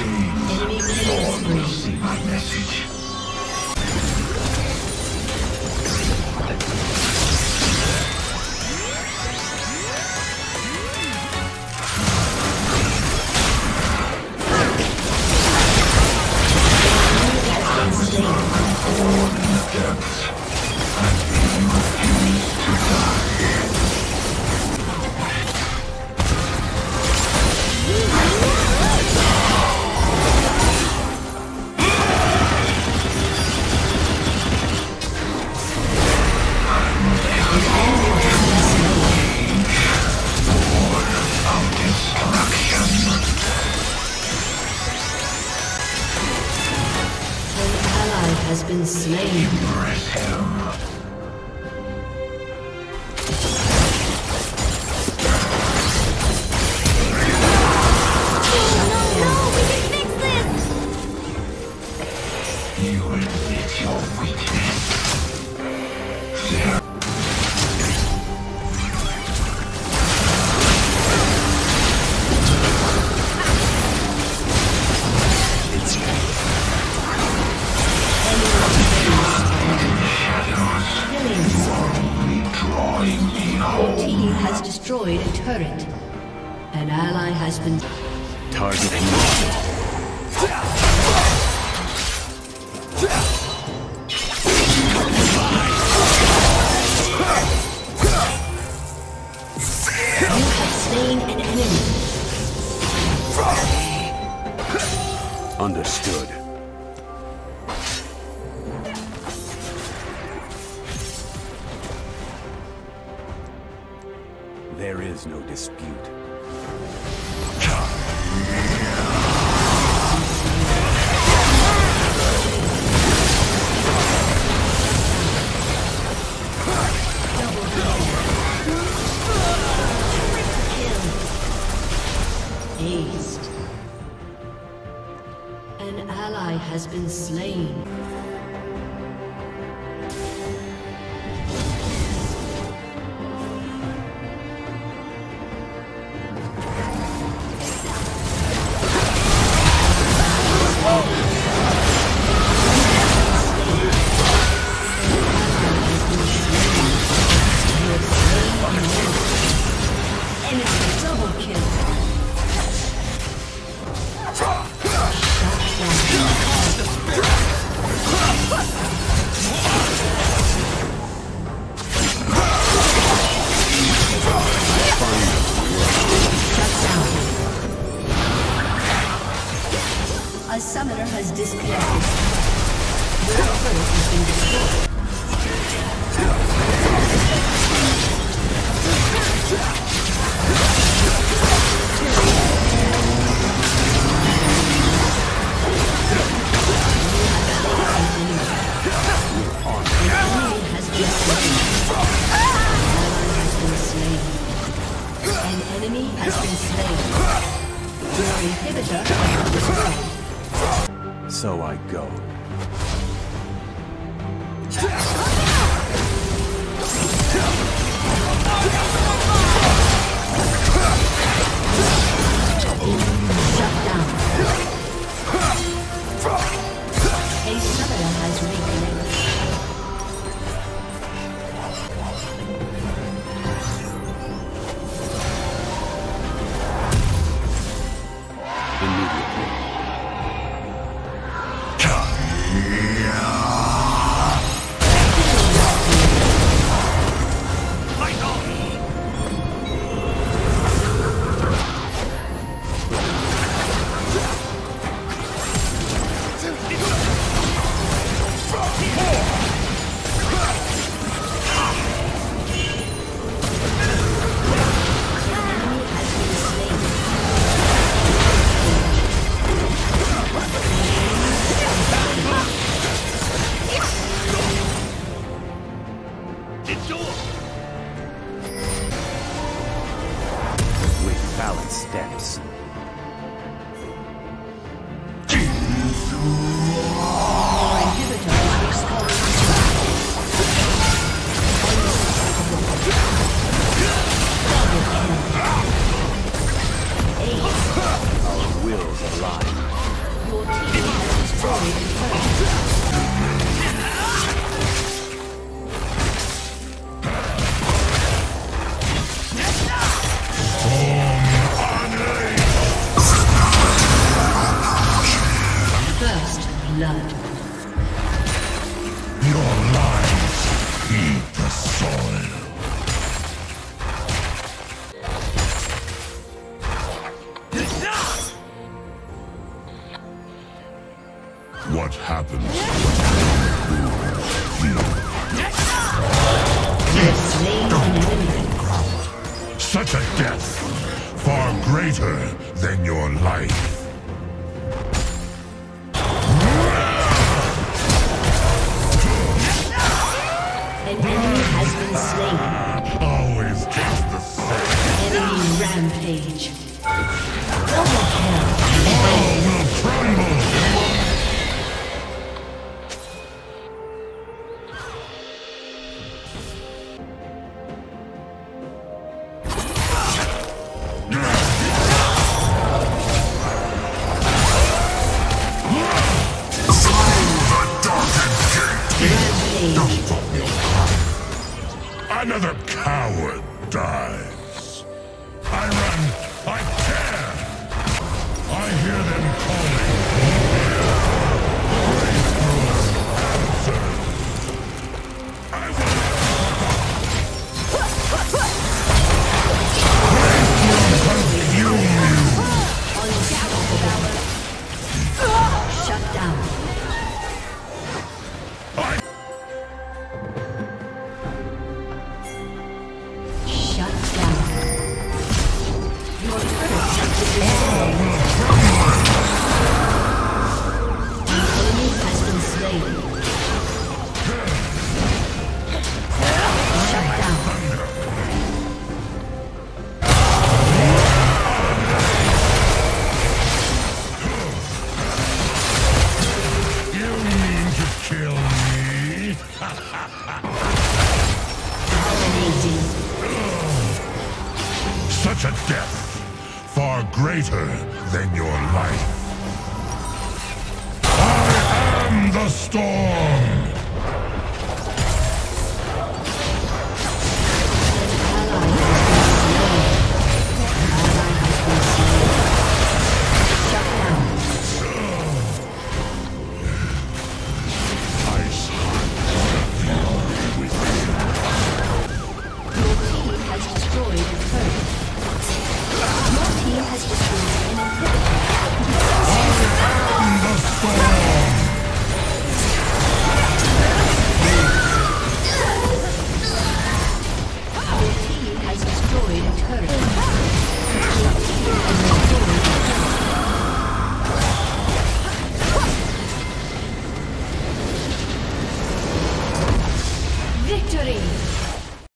Enemy killing spree. My message. Has been slain. Destroyed a turret. An ally has been targeting. You have slain an enemy. Understood. There is no dispute. Aced. An ally has been slain. A summoner has disconnected. Your turret has been destroyed. An enemy has been slain. Your inhibitor has been destroyed. So I go. Shut down. A summoner has reconnected. With balanced steps. Our wills align. what happens. Such a death, far greater than your life. An enemy has been slain. Always just the same. Enemy rampage. Double kill. All will crumble. Another coward dies. I run, I tear. I hear them calling. I will. Consume you. Shut down. Shut down. Your turret has been destroyed. The enemy has been slain. Shut down. You mean to kill me? Dominating. Such a death, far greater than your life. I am the storm!